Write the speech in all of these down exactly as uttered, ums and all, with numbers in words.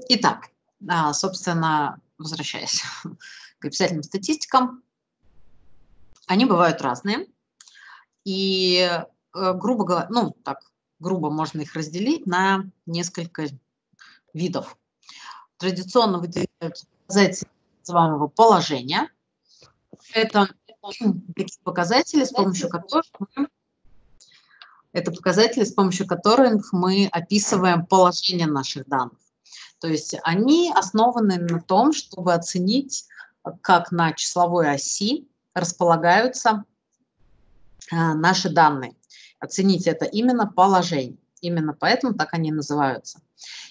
Итак, а, собственно, возвращаясь к описательным статистикам, они бывают разные. И, э, грубо говоря, ну, так, грубо можно их разделить на несколько видов. Традиционно выделяются показатели так называемого положения. Это такие показатели, с помощью которых мы это показатели, с помощью которых мы описываем положение наших данных. То есть они основаны на том, чтобы оценить, как на числовой оси располагаются а, наши данные. Оценить это именно положение. Именно поэтому так они называются.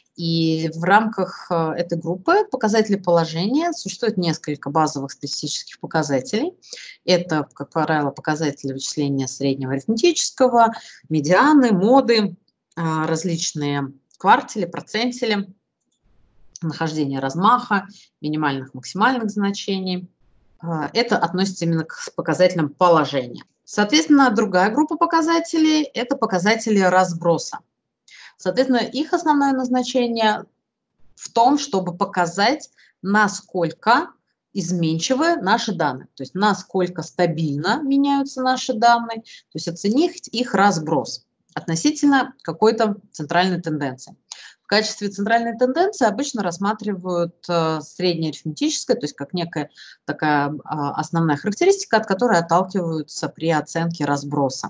И в рамках э, этой группы показателей положения существует несколько базовых статистических показателей. Это, как правило, показатели вычисления среднего арифметического, медианы, моды, а, различные квартили, процентили, нахождение размаха, минимальных, максимальных значений. А, Это относится именно к показателям положения. Соответственно, другая группа показателей – это показатели разброса. Соответственно, их основное назначение в том, чтобы показать, насколько изменчивы наши данные, то есть насколько стабильно меняются наши данные, то есть оценить их разброс относительно какой-то центральной тенденции. В качестве центральной тенденции обычно рассматривают э, среднеарифметическое, то есть как некая такая э, основная характеристика, от которой отталкиваются при оценке разброса.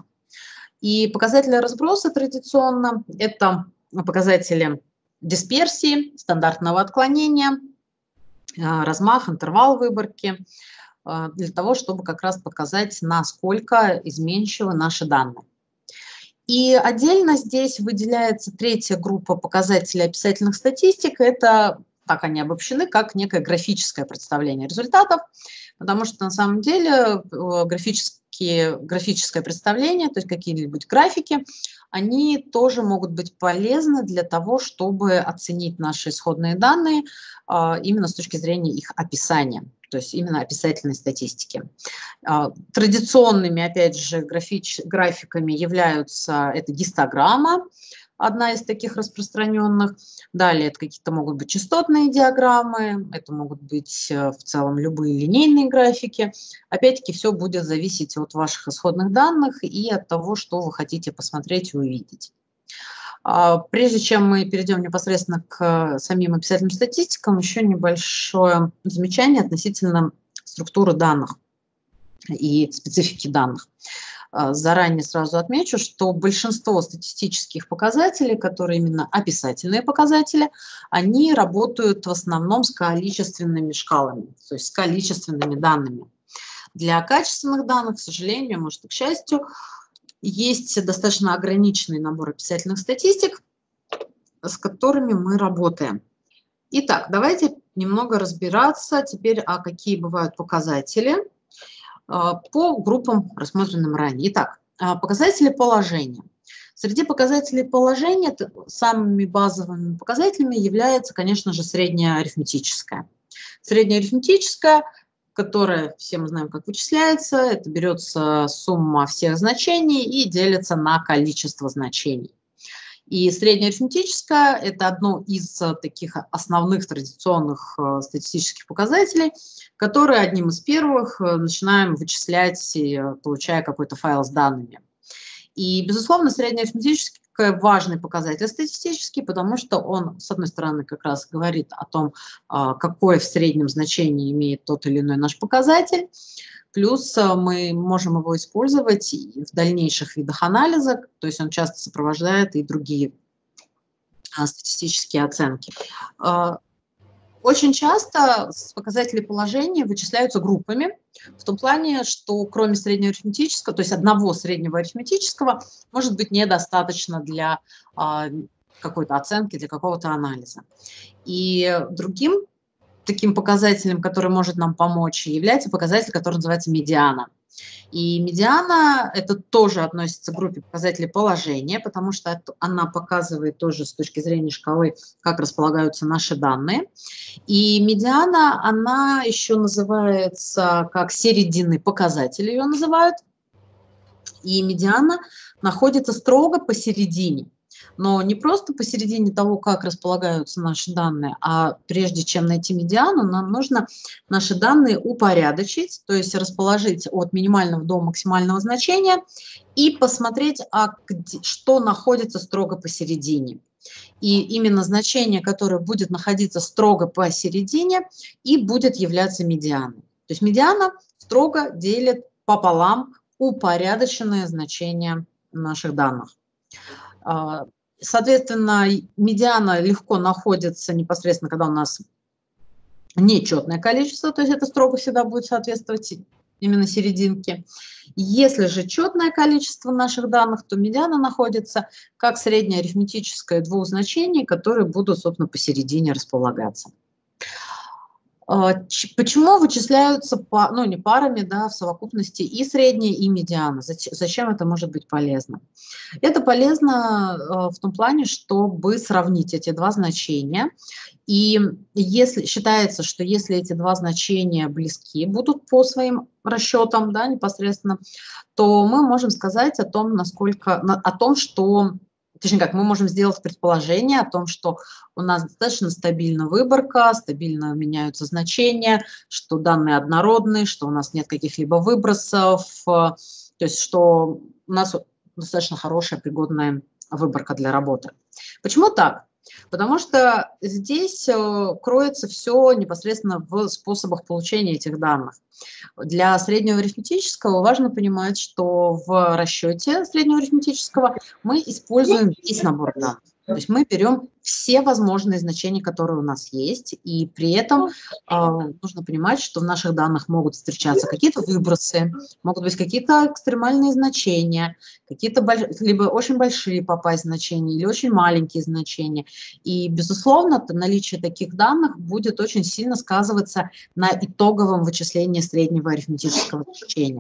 И показатели разброса традиционно – это показатели дисперсии, стандартного отклонения, размах, интервал выборки, для того, чтобы как раз показать, насколько изменчивы наши данные. И отдельно здесь выделяется третья группа показателей описательных статистик. Это, так они обобщены, как некое графическое представление результатов, потому что на самом деле графические, графическое представление, то есть какие-нибудь графики, они тоже могут быть полезны для того, чтобы оценить наши исходные данные именно с точки зрения их описания, то есть именно описательной статистики. Традиционными, опять же, графич, графиками являются это гистограмма, одна из таких распространенных. Далее это какие-то могут быть частотные диаграммы, это могут быть в целом любые линейные графики. Опять-таки все будет зависеть от ваших исходных данных и от того, что вы хотите посмотреть и увидеть. Прежде чем мы перейдем непосредственно к самим описательным статистикам, еще небольшое замечание относительно структуры данных и специфики данных. Заранее сразу отмечу, что большинство статистических показателей, которые именно описательные показатели, они работают в основном с количественными шкалами, то есть с количественными данными. Для качественных данных, к сожалению, может и к счастью, есть достаточно ограниченный набор описательных статистик, с которыми мы работаем. Итак, давайте немного разбираться теперь, а какие бывают показатели по группам, рассмотренным ранее. Итак, показатели положения. Среди показателей положения самыми базовыми показателями является, конечно же, среднеарифметическое. Среднеарифметическое, которое все мы знаем, как вычисляется, это берется сумма всех значений и делится на количество значений. И среднеарифметическое – это одно из таких основных традиционных статистических показателей, которые одним из первых начинаем вычислять, получая какой-то файл с данными. И, безусловно, среднеарифметический важный показатель статистический, потому что он, с одной стороны, как раз говорит о том, какое в среднем значение имеет тот или иной наш показатель, плюс мы можем его использовать в дальнейших видах анализа, то есть он часто сопровождает и другие статистические оценки. Очень часто показатели положения вычисляются группами, в том плане, что кроме среднеарифметического, то есть одного среднего арифметического, может быть недостаточно для а, какой-то оценки, для какого-то анализа. И другим таким показателем, который может нам помочь, является показатель, который называется медиана. И медиана – это тоже относится к группе показателей положения, потому что она показывает тоже с точки зрения шкалы, как располагаются наши данные. И медиана, она еще называется как серединный показатель, ее называют. И медиана находится строго посередине. Но не просто посередине того, как располагаются наши данные, а прежде чем найти медиану, нам нужно наши данные упорядочить, то есть расположить от минимального до максимального значения и посмотреть, а где, что находится строго посередине. И именно значение, которое будет находиться строго посередине, и будет являться медианой. То есть медиана строго делит пополам упорядоченное значение наших данных. Соответственно, медиана легко находится непосредственно, когда у нас нечетное количество, то есть это строго всегда будет соответствовать именно серединке. Если же четное количество наших данных, то медиана находится как среднее арифметическое двух значений, которые будут, собственно, посередине располагаться. Почему вычисляются, ну, не парами, да, в совокупности и средняя, и медиана? Зачем это может быть полезно? Это полезно в том плане, чтобы сравнить эти два значения. И если считается, что если эти два значения близки будут по своим расчетам, да, непосредственно, то мы можем сказать о том, насколько, о том, что... Точнее как, мы можем сделать предположение о том, что у нас достаточно стабильна выборка, стабильно меняются значения, что данные однородные, что у нас нет каких-либо выбросов, то есть что у нас достаточно хорошая, пригодная выборка для работы. Почему так? Потому что здесь кроется все непосредственно в способах получения этих данных. Для среднего арифметического важно понимать, что в расчете среднего арифметического мы используем весь набор данных. То есть мы берем все возможные значения, которые у нас есть, и при этом э, нужно понимать, что в наших данных могут встречаться какие-то выбросы, могут быть какие-то экстремальные значения, какие-то либо очень большие попасть значения или очень маленькие значения. И, безусловно, наличие таких данных будет очень сильно сказываться на итоговом вычислении среднего арифметического значения.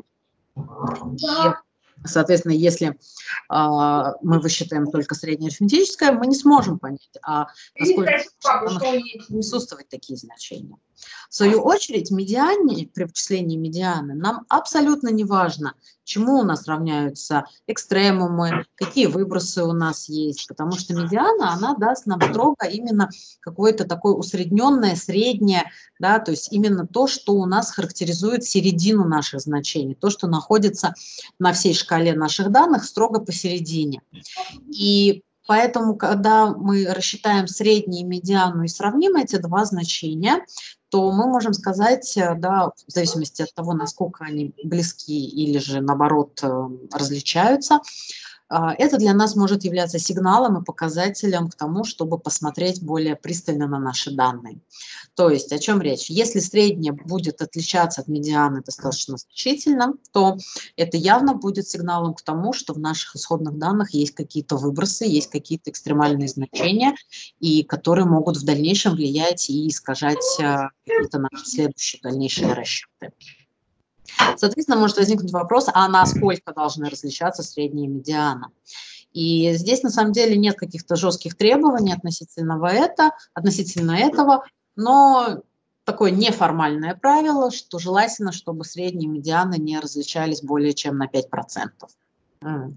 И, соответственно, если э, мы высчитаем только среднее арифметическое, мы не сможем понять, а насколько присутствуют такие значения. В свою очередь, медиане, при вычислении медианы нам абсолютно не важно, чему у нас равняются экстремумы, какие выбросы у нас есть, потому что медиана, она даст нам строго именно какое-то такое усредненное, среднее, да, то есть именно то, что у нас характеризует середину наших значений, то, что находится на всей шкале наших данных строго посередине. И поэтому, когда мы рассчитаем среднюю и медиану и сравним эти два значения, то мы можем сказать, да, в зависимости от того, насколько они близки или же, наоборот, различаются, это для нас может являться сигналом и показателем к тому, чтобы посмотреть более пристально на наши данные. То есть о чем речь? Если среднее будет отличаться от медианы достаточно значительно, то это явно будет сигналом к тому, что в наших исходных данных есть какие-то выбросы, есть какие-то экстремальные значения, и которые могут в дальнейшем влиять и искажать какие-то наши следующие дальнейшие расчеты. Соответственно, может возникнуть вопрос, а насколько должны различаться средняя и медиана? И здесь на самом деле нет каких-то жестких требований относительно, это, относительно этого, но такое неформальное правило, что желательно, чтобы средние и медианы не различались более чем на пять процентов. В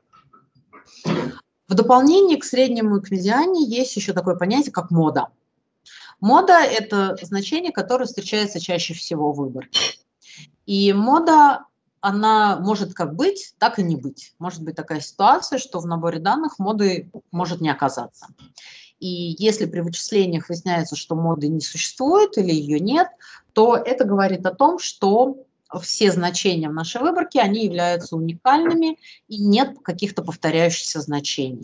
дополнение к среднему и к медиане есть еще такое понятие, как мода. Мода – это значение, которое встречается чаще всего в выборке. И мода, она может как быть, так и не быть. Может быть такая ситуация, что в наборе данных моды может не оказаться. И если при вычислениях выясняется, что моды не существует или ее нет, то это говорит о том, что все значения в нашей выборке, они являются уникальными и нет каких-то повторяющихся значений.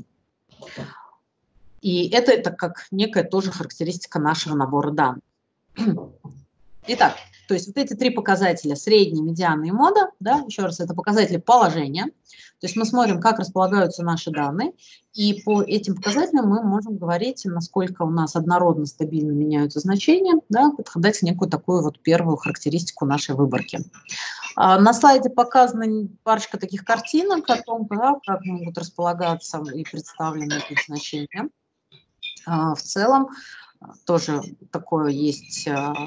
И это, это как некая тоже характеристика нашего набора данных. Итак, то есть вот эти три показателя, средний, медиана и мода, да, еще раз, это показатели положения. То есть мы смотрим, как располагаются наши данные, и по этим показателям мы можем говорить, насколько у нас однородно, стабильно меняются значения, да, дать некую такую вот первую характеристику нашей выборки. А на слайде показана парочка таких картинок о том, да, как могут располагаться и представлены эти значения. А в целом тоже такое есть...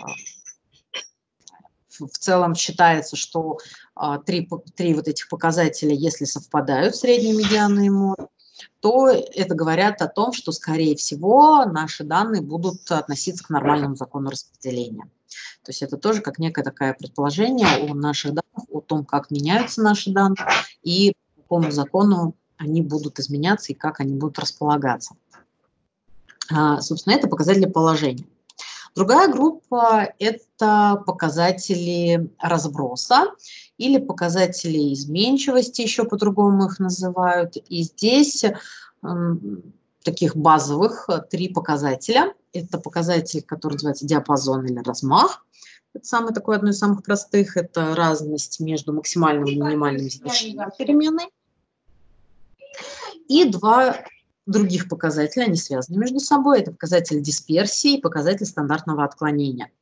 В целом считается, что а, три, три вот этих показателя, если совпадают, средний, медиана и мод, то это говорят о том, что, скорее всего, наши данные будут относиться к нормальному закону распределения. То есть это тоже как некое такое предположение о наших данных, о том, как меняются наши данные и по какому закону они будут изменяться и как они будут располагаться. А, собственно, это показатели положения. Другая группа – это показатели разброса или показатели изменчивости, еще по-другому их называют. И здесь м, таких базовых три показателя. Это показатель, который называется диапазон или размах. Это самый такой, одно из самых простых. Это разность между максимальным и минимальным значением переменной. И два других показателей, они связаны между собой. Это показатель дисперсии и показатель стандартного отклонения.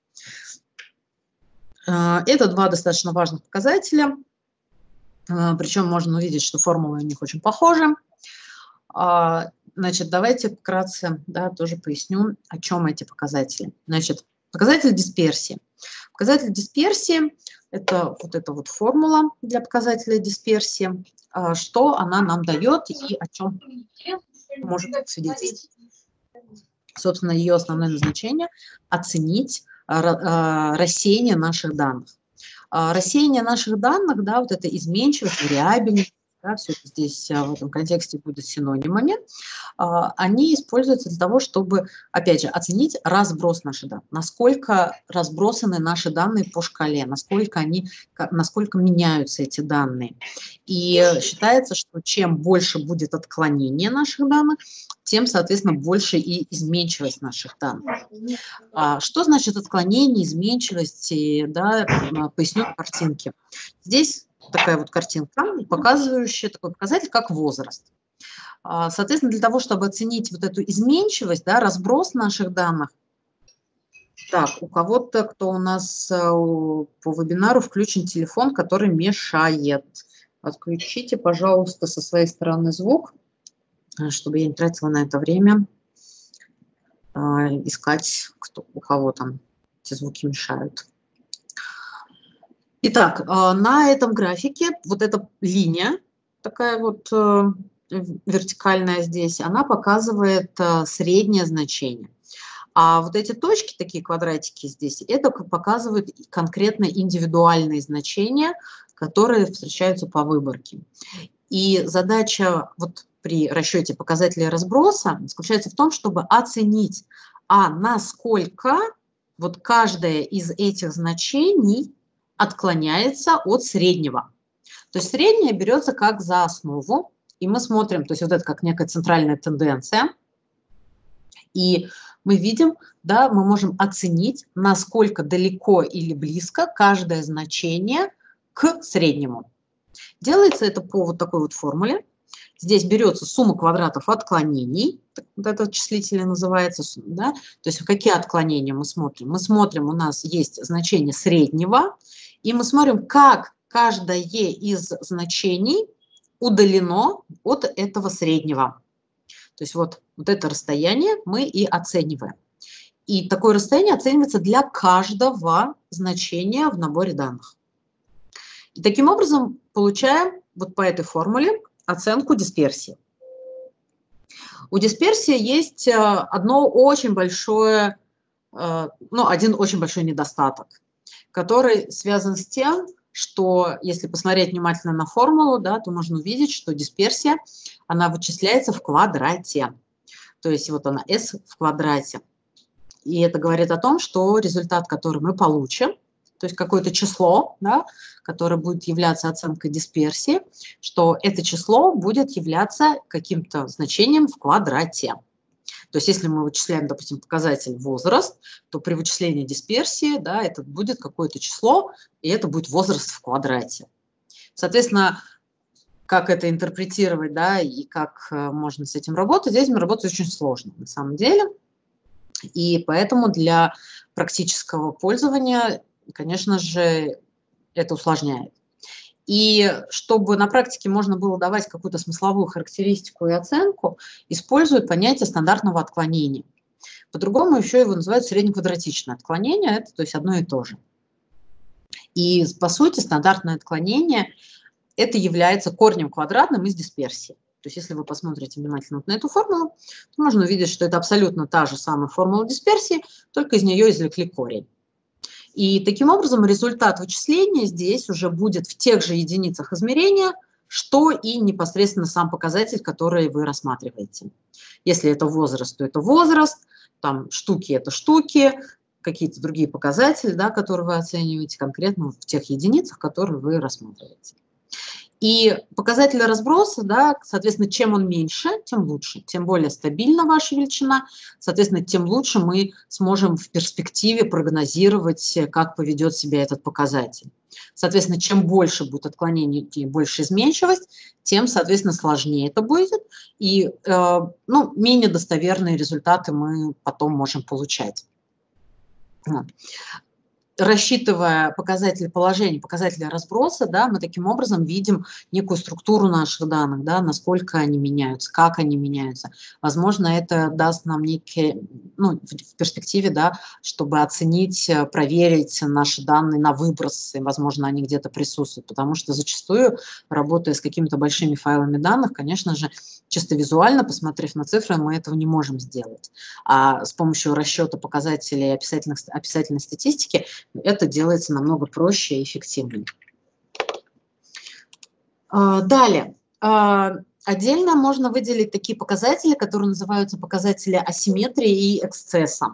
Это два достаточно важных показателя. Причем можно увидеть, что формулы у них очень похожи. Значит, давайте вкратце, да, тоже поясню, о чем эти показатели. Значит, показатель дисперсии. Показатель дисперсии – это вот эта вот формула для показателя дисперсии, что она нам дает и о чем может свидетельствовать. Собственно, ее основное назначение – оценить рассеяние наших данных. Рассеяние наших данных, да, вот это изменчивость, вариабельность, да, все это здесь в этом контексте будут синонимами, они используются для того, чтобы, опять же, оценить разброс наших данных, насколько разбросаны наши данные по шкале, насколько, они, насколько меняются эти данные. И считается, что чем больше будет отклонение наших данных, тем, соответственно, больше и изменчивость наших данных. Что значит отклонение, изменчивость? Да, поясню в картинке. Здесь такая вот картинка, показывающая такой показатель, как возраст. Соответственно, для того, чтобы оценить вот эту изменчивость, да, разброс наших данных, так, у кого-то, кто у нас по вебинару, включен телефон, который мешает. Отключите, пожалуйста, со своей стороны звук, чтобы я не тратила на это время искать, кто, у кого там эти звуки мешают. Итак, на этом графике вот эта линия, такая вот вертикальная здесь, она показывает среднее значение. А вот эти точки, такие квадратики здесь, это показывают конкретно индивидуальные значения, которые встречаются по выборке. И задача вот при расчете показателей разброса заключается в том, чтобы оценить, а насколько вот каждое из этих значений отклоняется от среднего. То есть среднее берется как за основу, и мы смотрим, то есть вот это как некая центральная тенденция, и мы видим, да, мы можем оценить, насколько далеко или близко каждое значение к среднему. Делается это по вот такой вот формуле. Здесь берется сумма квадратов отклонений, вот этот числитель называется, да, то есть какие отклонения мы смотрим. Мы смотрим, у нас есть значение среднего, и мы смотрим, как каждое из значений удалено от этого среднего. То есть вот, вот это расстояние мы и оцениваем. И такое расстояние оценивается для каждого значения в наборе данных. И таким образом получаем вот по этой формуле оценку дисперсии. У дисперсии есть одно очень большое, ну, один очень большой недостаток, который связан с тем, что если посмотреть внимательно на формулу, да, то можно увидеть, что дисперсия, она вычисляется в квадрате. То есть вот она S в квадрате. И это говорит о том, что результат, который мы получим, то есть какое-то число, да, которое будет являться оценкой дисперсии, что это число будет являться каким-то значением в квадрате. То есть если мы вычисляем, допустим, показатель возраст, то при вычислении дисперсии, да, это будет какое-то число, и это будет возраст в квадрате. Соответственно, как это интерпретировать, да, и как можно с этим работать, здесь мы работать очень сложно на самом деле. И поэтому для практического пользования, конечно же, это усложняет. И чтобы на практике можно было давать какую-то смысловую характеристику и оценку, используют понятие стандартного отклонения. По-другому еще его называют среднеквадратичное отклонение, это то есть одно и то же. И по сути стандартное отклонение – это является корнем квадратным из дисперсии. То есть если вы посмотрите внимательно вот на эту формулу, то можно увидеть, что это абсолютно та же самая формула дисперсии, только из нее извлекли корень. И таким образом результат вычисления здесь уже будет в тех же единицах измерения, что и непосредственно сам показатель, который вы рассматриваете. Если это возраст, то это возраст, там штуки – это штуки, какие-то другие показатели, да, которые вы оцениваете конкретно в тех единицах, которые вы рассматриваете. И показатель разброса, да, соответственно, чем он меньше, тем лучше, тем более стабильна ваша величина, соответственно, тем лучше мы сможем в перспективе прогнозировать, как поведет себя этот показатель. Соответственно, чем больше будет отклонений и больше изменчивость, тем, соответственно, сложнее это будет, и э, ну, менее достоверные результаты мы потом можем получать. Рассчитывая показатели положения, показатели разброса, да, мы таким образом видим некую структуру наших данных, да, насколько они меняются, как они меняются. Возможно, это даст нам некие, ну, в перспективе, да, чтобы оценить, проверить наши данные на выбросы, возможно, они где-то присутствуют, потому что зачастую, работая с какими-то большими файлами данных, конечно же, чисто визуально, посмотрев на цифры, мы этого не можем сделать. А с помощью расчета показателей описательных, описательной статистики это делается намного проще и эффективнее. Далее. Отдельно можно выделить такие показатели, которые называются показатели асимметрии и эксцесса.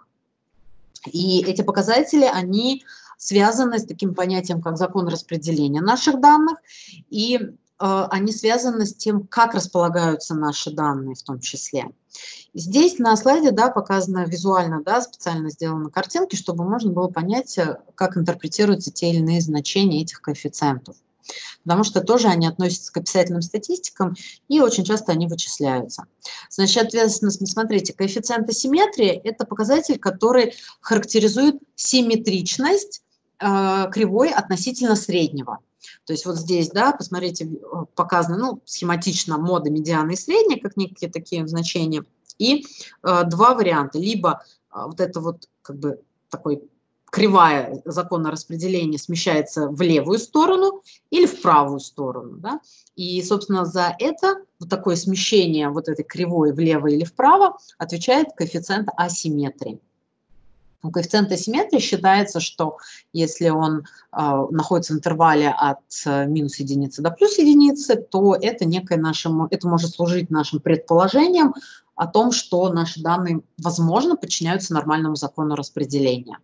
И эти показатели, они связаны с таким понятием, как закон распределения наших данных, и они связаны с тем, как располагаются наши данные в том числе. Здесь на слайде, да, показано визуально, да, специально сделаны картинки, чтобы можно было понять, как интерпретируются те или иные значения этих коэффициентов. Потому что тоже они относятся к описательным статистикам, и очень часто они вычисляются. Значит, соответственно, смотрите, коэффициент асимметрии – это показатель, который характеризует симметричность э, кривой относительно среднего. То есть вот здесь, да, посмотрите, показано, ну, схематично мода, медиана и средняя, как некие такие значения. И э, два варианта. Либо э, вот это вот как бы такой кривая закона распределения смещается в левую сторону или в правую сторону. Да? И, собственно, за это, вот такое смещение вот этой кривой влево или вправо отвечает коэффициент асимметрии. У коэффициента асимметрии считается, что если он э, находится в интервале от э, минус единицы до плюс единицы, то это, некое наше, это может служить нашим предположением о том, что наши данные, возможно, подчиняются нормальному закону распределения.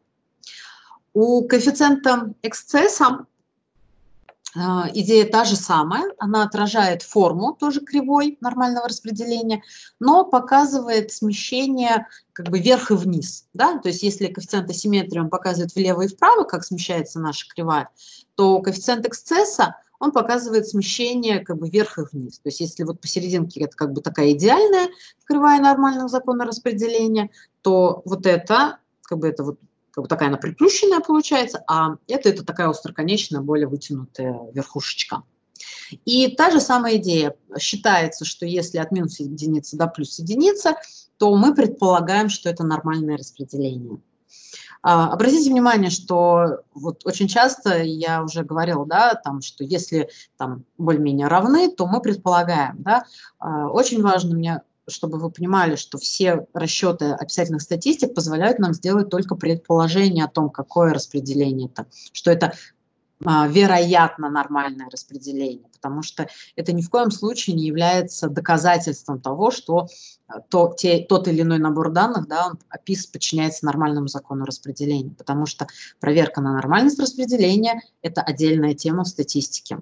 У коэффициента эксцесса э, идея та же самая, она отражает форму тоже кривой нормального распределения, но показывает смещение как бы вверх и вниз. Да? То есть если коэффициент асимметрии он показывает влево и вправо, как смещается наша кривая, то коэффициент эксцесса он показывает смещение как бы вверх и вниз. То есть если вот посерединке это как бы такая идеальная кривая нормального закона распределения, то вот это как бы это вот как бы такая она приплющенная получается, а это, это такая остроконечная, более вытянутая верхушечка. И та же самая идея. Считается, что если от минус единицы до плюс единицы, то мы предполагаем, что это нормальное распределение. Обратите внимание, что вот очень часто я уже говорила, да, там, что если там более-менее равны, то мы предполагаем. Да. Очень важно мне, чтобы вы понимали, что все расчеты описательных статистик позволяют нам сделать только предположение о том, какое распределение это, что это а, вероятно нормальное распределение, потому что это ни в коем случае не является доказательством того, что то, те, тот или иной набор данных, да, он опис, подчиняется нормальному закону распределения, потому что проверка на нормальность распределения – это отдельная тема в статистике.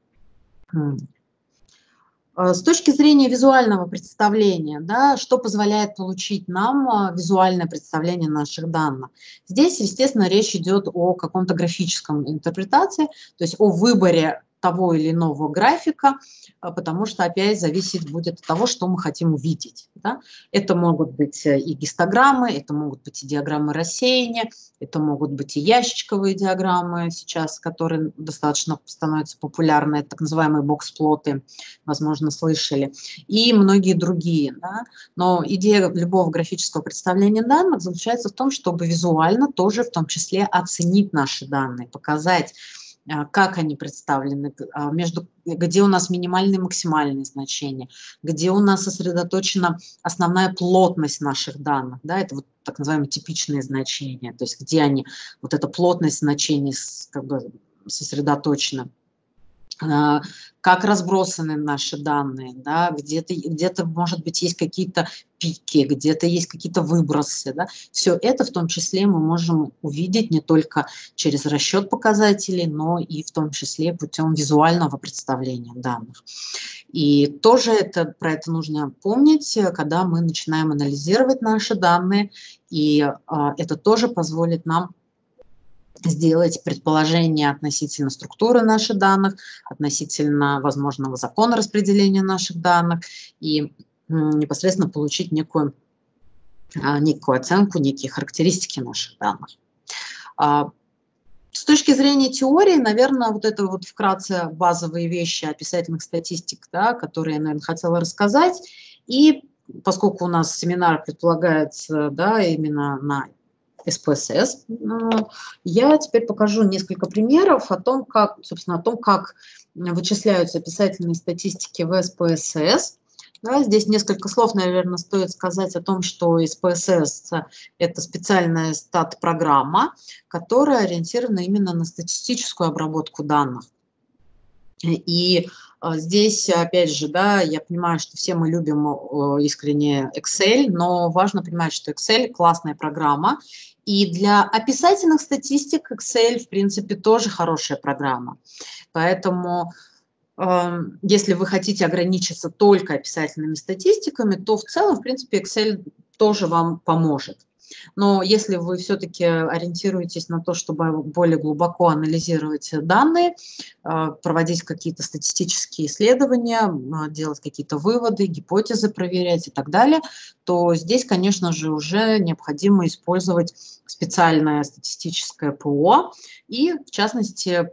С точки зрения визуального представления, да, что позволяет получить нам визуальное представление наших данных? Здесь, естественно, речь идет о каком-то графическом интерпретации, то есть о выборе того или иного графика, потому что опять зависеть будет от того, что мы хотим увидеть. Да? Это могут быть и гистограммы, это могут быть и диаграммы рассеяния, это могут быть и ящичковые диаграммы сейчас, которые достаточно становятся популярны, так называемые бокс-плоты, возможно, слышали, и многие другие. Да? Но идея любого графического представления данных заключается в том, чтобы визуально тоже в том числе оценить наши данные, показать, а, как они представлены, г а, между где у нас минимальные и максимальные значения, где у нас сосредоточена основная плотность наших данных, да, это вот так называемые типичные значения, то есть где они, вот эта плотность значений с как бы сосредоточена. А, как разбросаны наши данные, да, где-то где-то, может быть, есть какие-то пики, где-то есть какие-то выбросы, да. Всё это в том числе мы можем увидеть не только через расчет показателей, но и в том числе путем визуального представления данных. И тоже это про это нужно помнить, э, когда мы начинаем анализировать наши данные, и, а, это тоже позволит нам сделать предположение относительно структуры наших данных, относительно возможного закона распределения наших данных и, м, непосредственно получить некую, а, некую оценку, некие характеристики наших данных. А, с точки зрения теории, наверно, вот это вот вкратце базовые вещи описательных статистик, да, которые я, наверно, хотела рассказать. И поскольку у нас семинар предполагается, да, именно на эс пэ эс эс, м, я теперь покажу несколько примеров о том, как, собственно, о том, как, м, вычисляются описательные статистики в эс пэ эс эс. Да, здесь несколько слов, наверно, стоит сказать о том, что эс пэ эс эс- это специальная стат-программа, которая ориентирована именно на статистическую обработку данных. И, а, здесь, опять же, да, я понимаю, что все мы любим, о, искренне Excel, но важно понимать, что Excel- классная программа, и для описательных статистик Excel, в принципе, тоже хорошая программа. Поэтому, ам, если вы хотите ограничиться только описательными статистиками, то в целом, в принципе, Excel тоже вам поможет. Но если вы всё-таки ориентируетесь на то, чтобы более глубоко анализировать данные, а, проводить какие-то статистические исследования, м, делать какие-то выводы, гипотезы проверять и так далее, то здесь, конечно же, уже необходимо использовать специальное статистическое ПО и, в частности,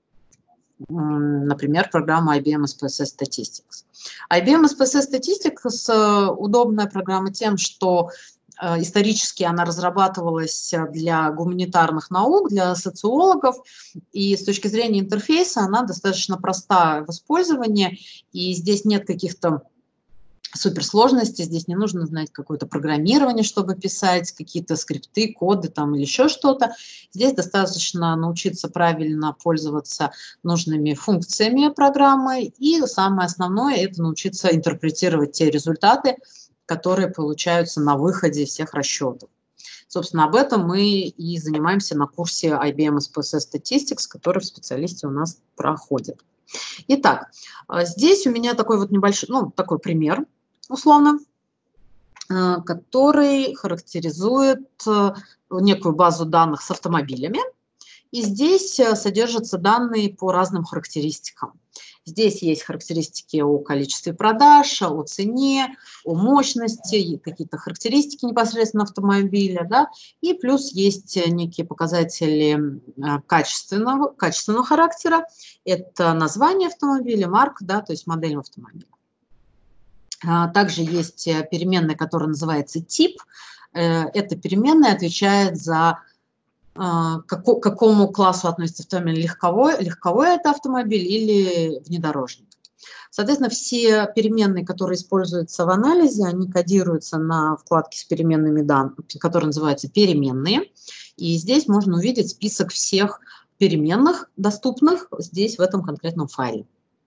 м, например, программа ай би эм эс пэ эс эс Statistics. ай би эм эс пэ эс эс Statistics, э, удобная программа тем, что, э, исторически она разрабатывалась для гуманитарных наук, для социологов, и с точки зрения интерфейса она достаточно проста в использовании, и здесь нет каких-то суперсложностей, здесь не нужно знать какое-то программирование, чтобы писать какие-то скрипты, коды там или еще что-то. Здесь достаточно научиться правильно пользоваться нужными функциями программы, и самое основное- это научиться интерпретировать те результаты, которые получаются на выходе всех расчетов. Собственно, об этом мы и занимаемся на курсе ай би эм эс пэ эс эс Statistics, который в специалисте у нас проходит. Итак, а, здесь у меня такой вот небольшой, ну, такой пример, условно, а, который характеризует, э, некую базу данных с автомобилями. И здесь, э, содержатся данные по разным характеристикам. Здесь есть характеристики о количестве продаж, о цене, о мощности, и какие-то характеристики непосредственно автомобиля, да. И плюс есть, э, некие показатели, м, а, качественного качественного характера. Это название автомобиля, марка, да, то есть модель автомобиля. А, также есть, э, переменная, которая называется тип. Э, эта переменная отвечает за, а, како к какому классу относится автомобиль: легковой легковой это автомобиль или внедорожник. Соответственно, все переменные, которые используются в анализе, они кодируются на вкладке с переменными дан которая называется "Переменные". И здесь можно увидеть список всех переменных, доступных здесь, в этом конкретном файле.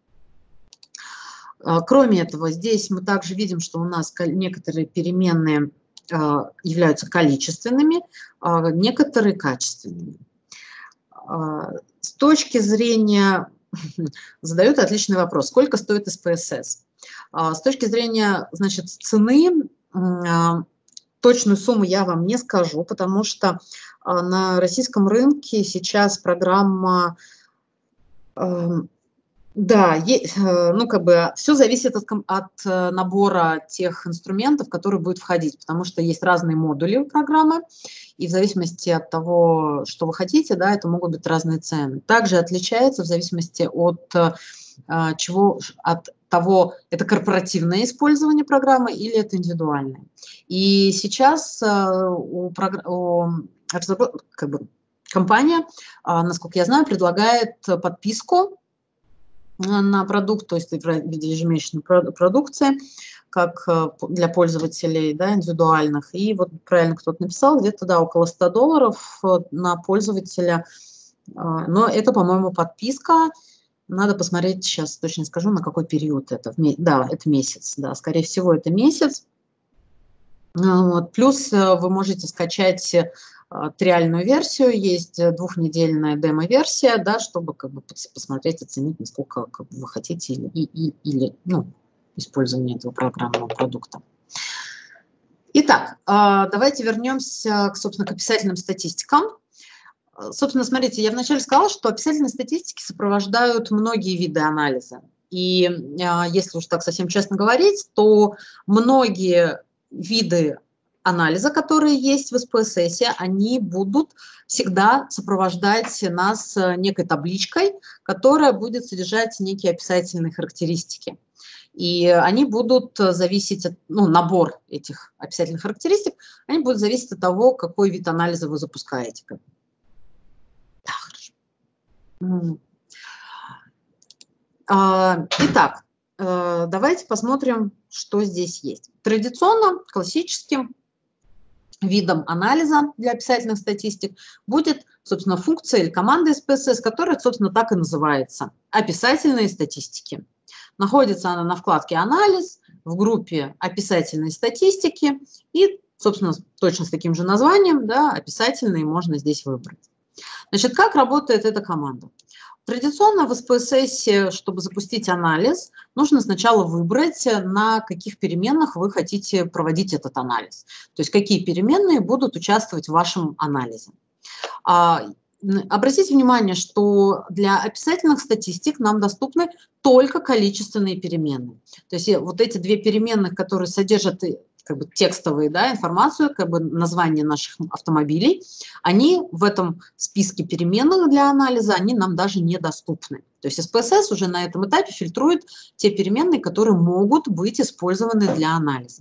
А, кроме этого, здесь мы также видим, что у нас коль некоторые переменные, а, являются количественными, а некоторые- качественными. А, с точки зрения задают отличный вопрос: сколько стоит эс пэ эс эс? А, с точки зрения, значит, цены, м, а, точную сумму я вам не скажу, потому что, а, на российском рынке сейчас программа ам, да, е э, ну, как бы всё зависит от ком от, э, набора тех инструментов, которые будут входить, потому что есть разные модули у программы, и в зависимости от того, что вы хотите, да, это могут быть разные цены. Также отличается в зависимости от, а, чего ш от того, это корпоративное использование программы или это индивидуальное. И сейчас, а, у програ у разрабо как бы компания, насколько я знаю, предлагает подписку на продукт, то есть в виде ежемесячной продукции, как для пользователей, да, индивидуальных. И вот правильно кто-то написал, где-то, да, около ста долларов на пользователя. Но это, по-моему, подписка. Надо посмотреть, сейчас точно скажу, на какой период это. Да, это месяц, да, скорее всего, это месяц. Вот. Плюс вы можете скачать триальную версию, есть двухнедельная демо-версия, да, чтобы как бы посмотреть, оценить, насколько как бы, вы хотите или, и, или ну, использование этого программного продукта. Итак, давайте вернемся, к, собственно, к описательным статистикам. Собственно, смотрите, я вначале сказала, что описательные статистики сопровождают многие виды анализа. И если уж так совсем честно говорить, то многие виды анализа, которые есть в эс пи эс эс, они будут всегда сопровождать нас некой табличкой, которая будет содержать некие описательные характеристики. И они будут зависеть от, ну, набор этих описательных характеристик, они будут зависеть от того, какой вид анализа вы запускаете. Да, хорошо. Итак, давайте посмотрим, что здесь есть. Традиционно, классическим видом анализа для описательных статистик будет, собственно, функция или команда эс пи эс эс, которая, собственно, так и называется – описательные статистики. Находится она на вкладке «Анализ», в группе «Описательные статистики» и, собственно, точно с таким же названием, да, «Описательные» можно здесь выбрать. Значит, как работает эта команда? Традиционно в эс пи эс эс, чтобы запустить анализ, нужно сначала выбрать, на каких переменных вы хотите проводить этот анализ. То есть какие переменные будут участвовать в вашем анализе. Обратите внимание, что для описательных статистик нам доступны только количественные переменные. То есть вот эти две переменных, которые содержат как бы текстовые, да, информацию, как бы название наших автомобилей, они в этом списке переменных для анализа, они нам даже недоступны. То есть эс пи эс эс уже на этом этапе фильтрует те переменные, которые могут быть использованы для анализа.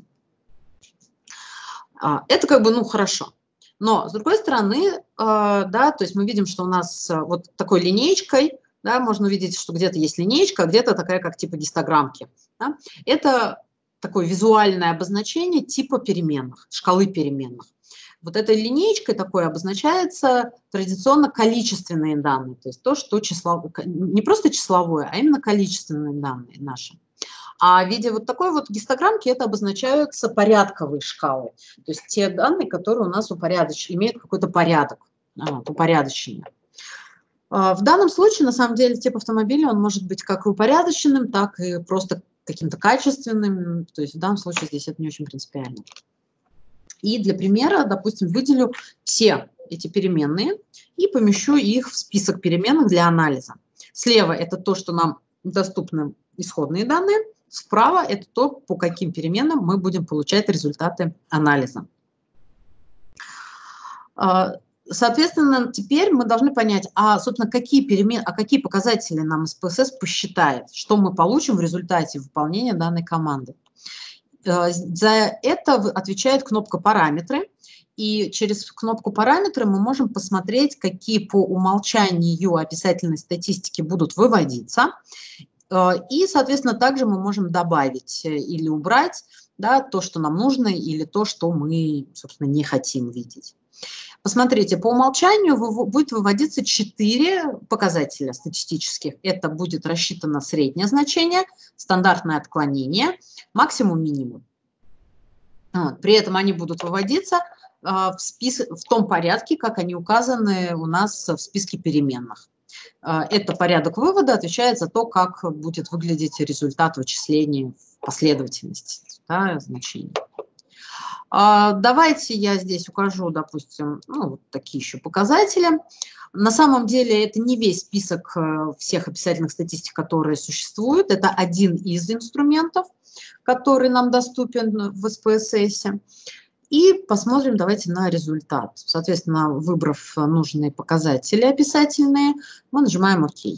Это как бы, ну, хорошо. Но, с другой стороны, да, то есть мы видим, что у нас вот такой линеечкой, да, можно увидеть, что где-то есть линеечка, а где-то такая, как типа гистограммки. Да. Это такое визуальное обозначение типа переменных, шкалы переменных. Вот этой линеечкой такой обозначается традиционно количественные данные, то есть то, что число, не просто числовое, а именно количественные данные наши. А в виде вот такой вот гистограммки это обозначаются порядковые шкалы, то есть те данные, которые у нас упорядоч... имеют какой-то порядок, упорядочение. В данном случае, на самом деле, тип автомобиля, он может быть как упорядоченным, так и просто каким-то качественным, то есть в данном случае здесь это не очень принципиально. И для примера, допустим, выделю все эти переменные и помещу их в список переменных для анализа. Слева это то, что нам доступны исходные данные, справа это то, по каким переменным мы будем получать результаты анализа. Соответственно, теперь мы должны понять, а, собственно, какие перемены, а какие показатели нам эс пи эс эс посчитает, что мы получим в результате выполнения данной команды. За это отвечает кнопка «Параметры», и через кнопку «Параметры» мы можем посмотреть, какие по умолчанию описательной статистики будут выводиться, и, соответственно, также мы можем добавить или убрать, да, то, что нам нужно, или то, что мы, собственно, не хотим видеть. Посмотрите, по умолчанию будет выводиться четыре показателя статистических. Это будет рассчитано среднее значение, стандартное отклонение, максимум-минимум. Вот. При этом они будут выводиться в, спис... в том порядке, как они указаны у нас в списке переменных. Это порядок вывода отвечает за то, как будет выглядеть результат вычисления в последовательности, да, значений. Давайте я здесь укажу, допустим, ну, вот такие еще показатели. На самом деле это не весь список всех описательных статистик, которые существуют. Это один из инструментов, который нам доступен в эс пи эс эс. И посмотрим давайте на результат. Соответственно, выбрав нужные показатели описательные, мы нажимаем «Ок».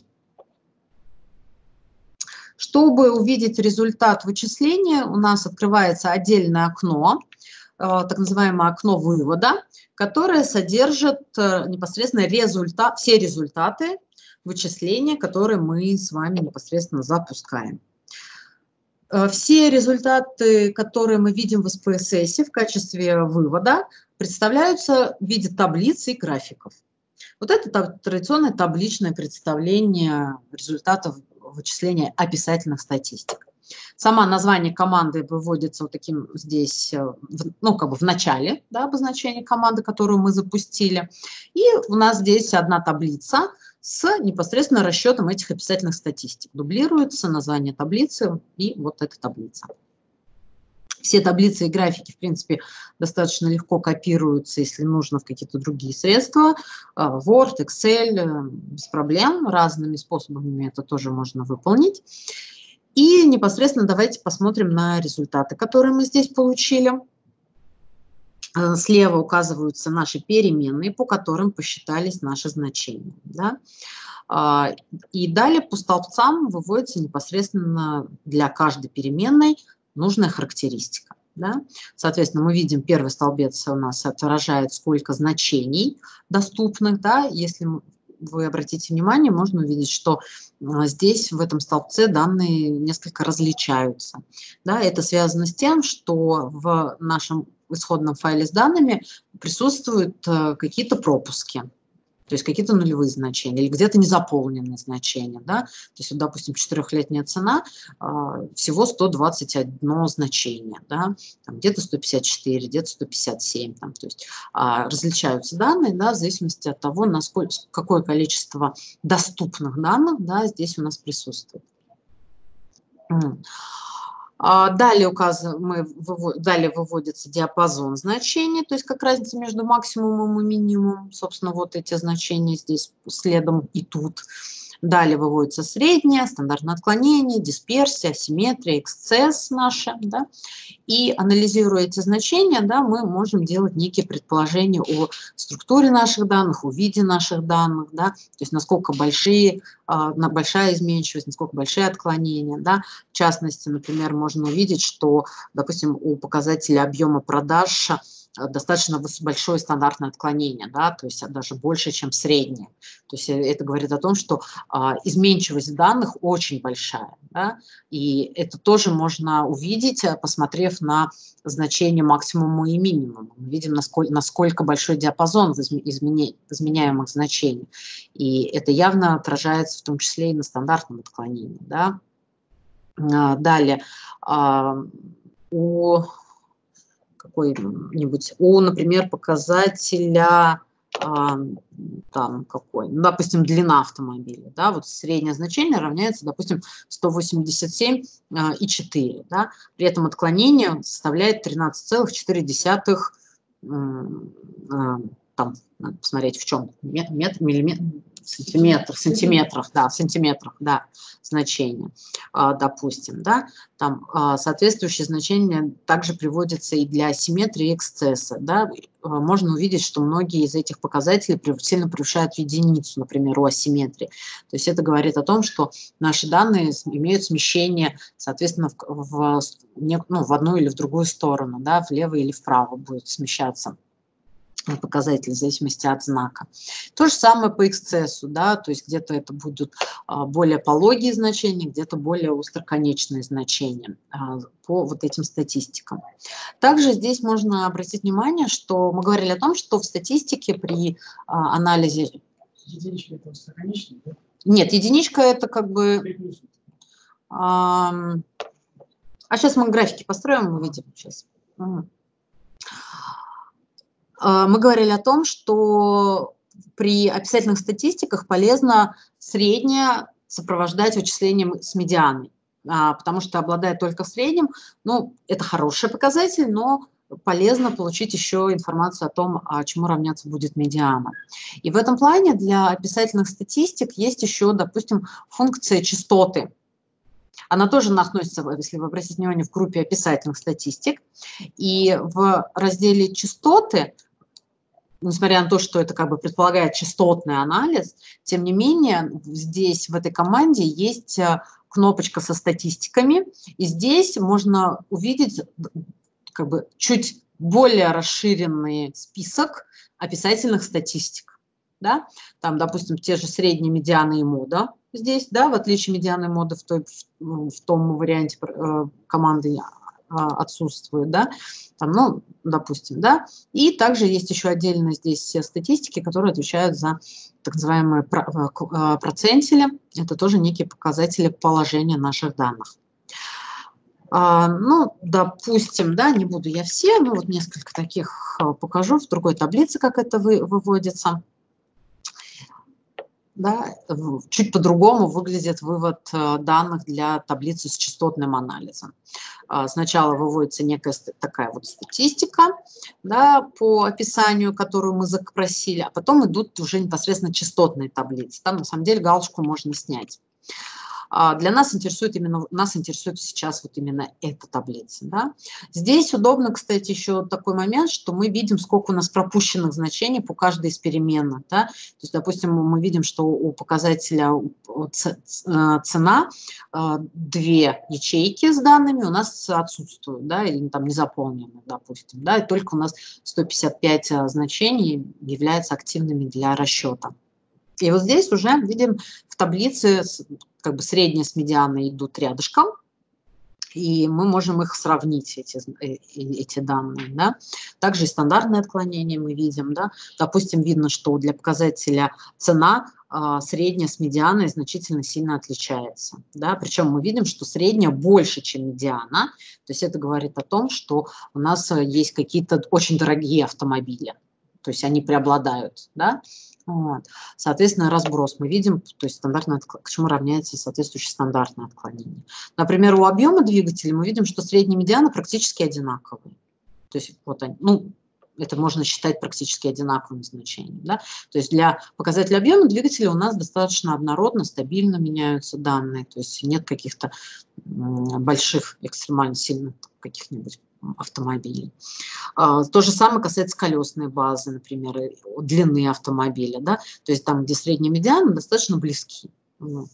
Чтобы увидеть результат вычисления, у нас открывается отдельное окно, так называемое окно вывода, которое содержит непосредственно результат, все результаты вычисления, которые мы с вами непосредственно запускаем. Все результаты, которые мы видим в эс пэ эс эс в качестве вывода, представляются в виде таблиц и графиков. Вот это традиционное табличное представление результатов вычисления описательных статистик. Сама название команды выводится вот таким здесь, ну, как бы в начале, да, обозначения команды, которую мы запустили. И у нас здесь одна таблица с непосредственно расчетом этих описательных статистик. Дублируется название таблицы и вот эта таблица. Все таблицы и графики, в принципе, достаточно легко копируются, если нужно, в какие-то другие средства. Word, Excel, без проблем, разными способами это тоже можно выполнить. И непосредственно давайте посмотрим на результаты, которые мы здесь получили. Слева указываются наши переменные, по которым посчитались наши значения. Да? И далее по столбцам выводится непосредственно для каждой переменной нужная характеристика. Да? Соответственно, мы видим, первый столбец у нас отражает, сколько значений доступных. Да? Если вы обратите внимание, можно увидеть, что здесь, в этом столбце, данные несколько различаются. Да? Это связано с тем, что в нашем исходном файле с данными присутствуют какие-то пропуски. То есть какие-то нулевые значения или где-то незаполненные значения. Да? То есть, вот, допустим, четырехлетняя цена, всего сто двадцать одно значение, да? Где-то сто пятьдесят четыре, где-то сто пятьдесят семь. Там, то есть различаются данные, да, в зависимости от того, насколько, какое количество доступных данных, да, здесь у нас присутствует. Далее, указываем, мы вывод, далее выводится диапазон значений, то есть как разница между максимумом и минимумом. Собственно, вот эти значения здесь следом и тут. Далее выводится среднее, стандартное отклонение, дисперсия, асимметрия, эксцесс наши. Да? И анализируя эти значения, да, мы можем делать некие предположения о структуре наших данных, о виде наших данных, да? То есть насколько большие, большая изменчивость, насколько большие отклонения. Да? В частности, например, можно увидеть, что, допустим, у показателя объема продаж достаточно большое стандартное отклонение, да, то есть даже больше, чем среднее. То есть это говорит о том, что а, изменчивость данных очень большая, да, и это тоже можно увидеть, посмотрев на значение максимума и минимума. Мы видим, насколько, насколько большой диапазон изменя, изменяемых значений, и это явно отражается в том числе и на стандартном отклонении, да. А, далее, а, у какой-нибудь, у, например, показателя, а, там какой, ну, допустим, длина автомобиля, да, вот среднее значение равняется, допустим, сто восемьдесят семь и четыре, да, при этом отклонение составляет тринадцать целых четыре десятых, там, надо посмотреть в чем, метр, метр миллиметр, сантиметрах, сантиметрах, да, в сантиметрах, да, значение, допустим, да, там соответствующие значения также приводятся и для асимметрии и эксцесса, да, можно увидеть, что многие из этих показателей сильно превышают единицу, например, у асимметрии. То есть это говорит о том, что наши данные имеют смещение, соответственно, в, в, ну, в одну или в другую сторону, да, влево или вправо будет смещаться показатель в зависимости от знака. То же самое по эксцессу, да, то есть где-то это будут а, более пологие значения, где-то более остроконечные значения а, по вот этим статистикам. Также здесь можно обратить внимание, что мы говорили о том, что в статистике при а, анализе... Единичка это остроконечная, да? Нет, единичка это как бы... А, а сейчас мы графики построим, увидим сейчас. Угу. Мы говорили о том, что при описательных статистиках полезно среднее сопровождать вычислением с медианой, потому что, обладая только средним, ну, это хороший показатель, но полезно получить еще информацию о том, чему равняться будет медиана. И в этом плане для описательных статистик есть еще, допустим, функция частоты. Она тоже находится, если вы обратите внимание, в группе описательных статистик. И в разделе частоты, несмотря на то, что это как бы предполагает частотный анализ, тем не менее здесь, в этой команде, есть кнопочка со статистиками, и здесь можно увидеть как бы чуть более расширенный список описательных статистик. Да? Там, допустим, те же средние, медианы и мода здесь, да, в отличие медианы и моды в, той, в, в том варианте э, команды отсутствует, да, там, ну, допустим, да, и также есть еще отдельно здесь все статистики, которые отвечают за так называемые процентили, это тоже некие показатели положения наших данных. А, ну, допустим, да, не буду я все, но вот несколько таких покажу в другой таблице, как это вы, выводится. Да, чуть по-другому выглядит вывод данных для таблицы с частотным анализом. Сначала выводится некая такая вот статистика, да, по описанию, которую мы запросили, а потом идут уже непосредственно частотные таблицы. Там на самом деле галочку можно снять. Для нас интересует именно, нас интересует сейчас вот именно эта таблица. Да. Здесь удобно, кстати, еще такой момент, что мы видим, сколько у нас пропущенных значений по каждой из переменных. Да. То есть, допустим, мы видим, что у показателя цена две ячейки с данными у нас отсутствуют, да, или там не заполнены, допустим. Да, и только у нас сто пятьдесят пять значений являются активными для расчета. И вот здесь уже видим в таблице, как бы средние с медианой идут рядышком, и мы можем их сравнить, эти, эти данные. Да. Также и стандартное отклонение мы видим. Да. Допустим, видно, что для показателя цена а, средняя с медианой значительно сильно отличается. Да. Причем мы видим, что средняя больше, чем медиана. То есть это говорит о том, что у нас есть какие-то очень дорогие автомобили. То есть они преобладают. Да. Вот. Соответственно, разброс мы видим, то есть стандартное, к чему равняется соответствующее стандартное отклонение. Например, у объема двигателя мы видим, что средняя медиана практически одинаковые. То есть вот они, ну, это можно считать практически одинаковым значением. Да? То есть для показателя объема двигателя у нас достаточно однородно, стабильно меняются данные. То есть нет каких-то больших, экстремально сильных каких-нибудь автомобилей. То же самое касается колесной базы, например, длины автомобиля, да, то есть там, где средняя медиана, достаточно близки. Вот.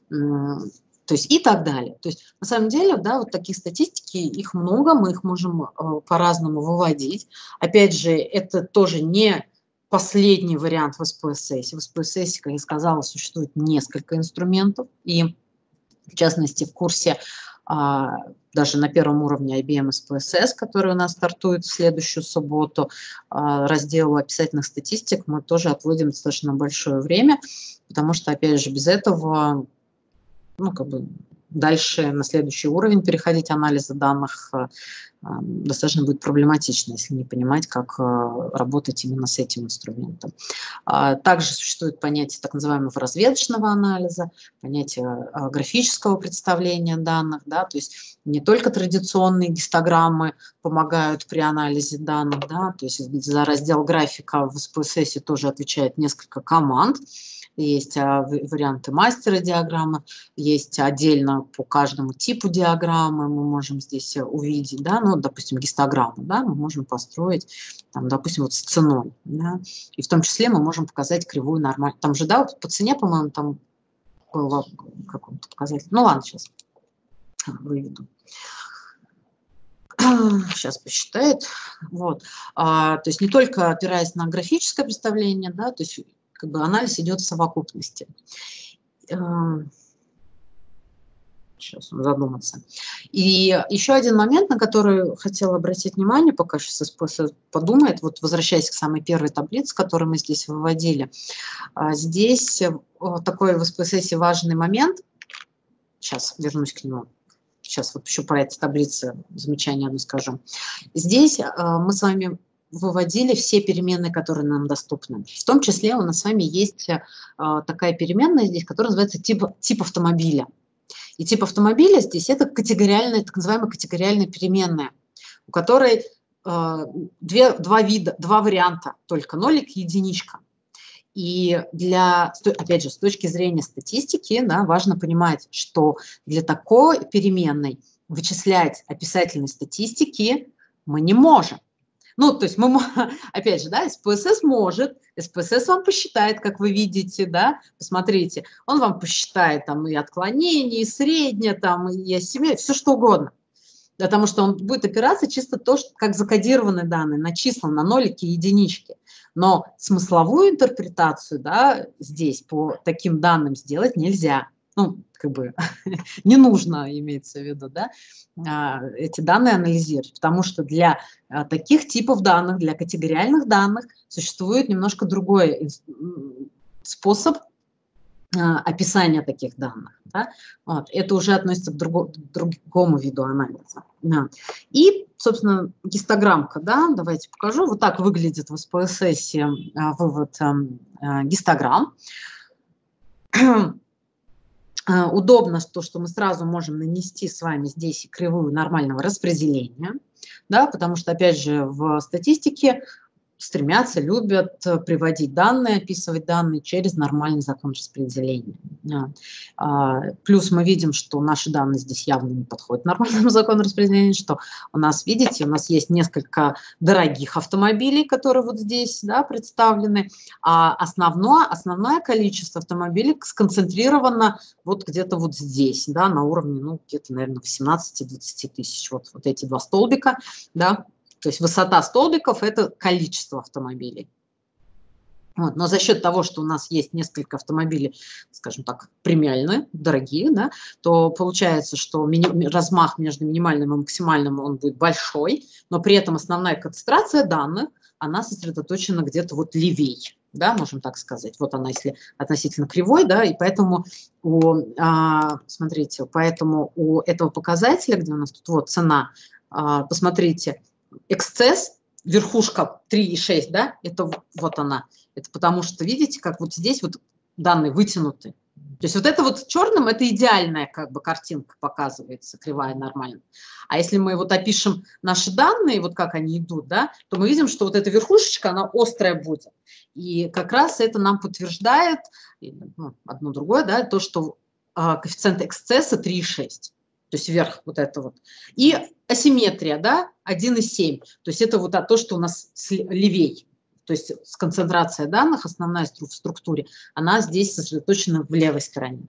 То есть и так далее. То есть на самом деле, да, вот такие статистики, их много, мы их можем по-разному выводить. Опять же, это тоже не последний вариант в эс пи эс эс. В эс пи эс эс, как я сказала, существует несколько инструментов, и в частности в курсе а, даже на первом уровне ай би эм эс пи эс эс, который у нас стартует в следующую субботу, а, разделу описательных статистик, мы тоже отводим достаточно большое время, потому что, опять же, без этого, ну, как бы дальше на следующий уровень переходить анализа данных достаточно будет проблематично, если не понимать, как работать именно с этим инструментом. Также существует понятие так называемого разведочного анализа, понятие графического представления данных, да, то есть не только традиционные гистограммы помогают при анализе данных, да, то есть за раздел графика в эс пи эс эс тоже отвечает несколько команд. Есть варианты мастера диаграммы, есть отдельно по каждому типу диаграммы мы можем здесь увидеть, да, ну, допустим, гистограмму, да, мы можем построить, там, допустим, вот с ценой, да, и в том числе мы можем показать кривую нормально. Там же, да, вот по цене, по-моему, там был какой-то показатель. Ну, ладно, сейчас выведу. Сейчас посчитает. Вот. А, то есть не только опираясь на графическое представление, да, то есть как бы анализ идет в совокупности. Сейчас задуматься. И еще один момент, на который хотела обратить внимание, пока сейчас эс пи эс эс подумает, вот возвращаясь к самой первой таблице, которую мы здесь выводили, здесь такой в эс пи эс эс важный момент, сейчас вернусь к нему, сейчас вот еще про эти таблицы замечание одно скажу. Здесь мы с вами выводили все переменные, которые нам доступны. В том числе у нас с вами есть такая переменная здесь, которая называется тип, тип автомобиля. И тип автомобиля здесь это категориальная, так называемая категориальная переменная, у которой э, две, два вида, два варианта, только нолик и единичка. И для, опять же, с точки зрения статистики, да, важно понимать, что для такой переменной вычислять описательной статистики мы не можем. Ну, то есть мы, опять же, да, эс пи эс эс может, эс пи эс эс вам посчитает, как вы видите, да, посмотрите, он вам посчитает там и отклонение, и среднее, там, и асимметрия, все что угодно. Потому что он будет опираться чисто то, что, как закодированы данные, на числа, на нолики и единички. Но смысловую интерпретацию, да, здесь по таким данным сделать нельзя. Ну, как бы не нужно, имеется в виду, да, эти данные анализировать, потому что для таких типов данных, для категориальных данных существует немножко другой способ описания таких данных. Да? Вот. Это уже относится к, друго, к другому виду анализа. Да. И, собственно, гистограммка, да, давайте покажу. Вот так выглядит в эс пэ эс эс вывод э, гистограмм. Удобно то, что мы сразу можем нанести с вами здесь кривую нормального распределения, да, потому что, опять же, в статистике стремятся, любят приводить данные, описывать данные через нормальный закон распределения. Плюс мы видим, что наши данные здесь явно не подходят нормальному закону распределения, что у нас, видите, у нас есть несколько дорогих автомобилей, которые вот здесь, да, представлены, а основное, основное количество автомобилей сконцентрировано вот где-то вот здесь, да, на уровне, ну, где-то, наверное, восемнадцати-двадцати тысяч. Вот, вот эти два столбика, да. То есть высота столбиков – это количество автомобилей. Вот. Но за счет того, что у нас есть несколько автомобилей, скажем так, премиальные, дорогие, да, то получается, что размах между минимальным и максимальным он будет большой, но при этом основная концентрация данных, она сосредоточена где-то вот левей, да, можем так сказать. Вот она, если относительно кривой, да, и поэтому у, а, смотрите, поэтому у этого показателя, где у нас тут вот цена, а, посмотрите, эксцесс, верхушка три и шесть, да, это вот она. Это потому что, видите, как вот здесь вот данные вытянуты. То есть вот это вот черным, это идеальная как бы картинка показывается, кривая нормально. А если мы вот опишем наши данные, вот как они идут, да, то мы видим, что вот эта верхушечка, она острая будет. И как раз это нам подтверждает, ну, одно другое, да, то, что а, коэффициент эксцесса три и шесть. То есть вверх вот это вот. И асимметрия, да, один и семь. То есть это вот то, что у нас левей. То есть концентрация данных, основная в структуре, она здесь сосредоточена в левой стороне.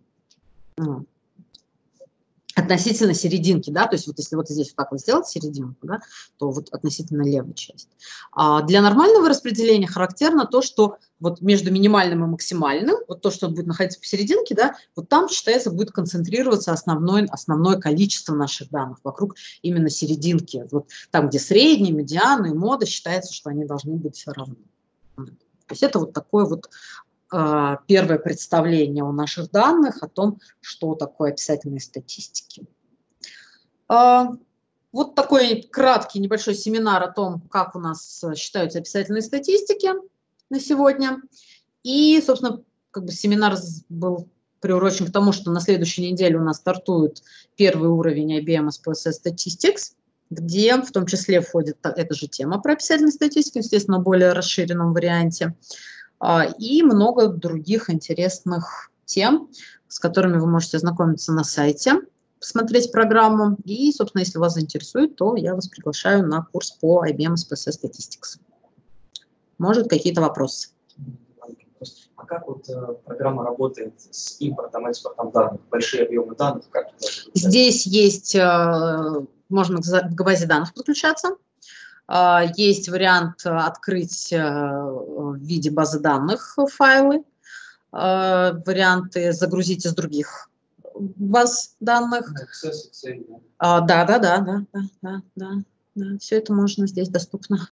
Относительно серединки, да, то есть вот если вот здесь вот так вот сделать серединку, да, то вот относительно левой части. А для нормального распределения характерно то, что вот между минимальным и максимальным, вот то, что будет находиться посерединке, да, вот там, считается, будет концентрироваться основное, основное количество наших данных вокруг именно серединки. Вот там, где средний, медианы и мода, считается, что они должны быть все равны. То есть это вот такое вот первое представление о наших данных, о том, что такое описательные статистики. Вот такой краткий небольшой семинар о том, как у нас считаются описательные статистики на сегодня. И, собственно, как бы семинар был приурочен к тому, что на следующей неделе у нас стартует первый уровень ай би эм эс пи эс эс Statistics, где в том числе входит эта же тема про описательные статистики, естественно, в более расширенном варианте. И много других интересных тем, с которыми вы можете ознакомиться на сайте, посмотреть программу. И, собственно, если вас заинтересует, то я вас приглашаю на курс по ай би эм эс пи эс эс Statistics. Может, какие-то вопросы? А как вот э, программа работает с импортом, экспортом данных? Большие объемы данных? Как Здесь есть, э, можно к базе данных подключаться. Есть вариант открыть в виде базы данных файлы, варианты загрузить из других баз данных. Да, да, да, да, да, да, да, да, все это можно здесь доступно.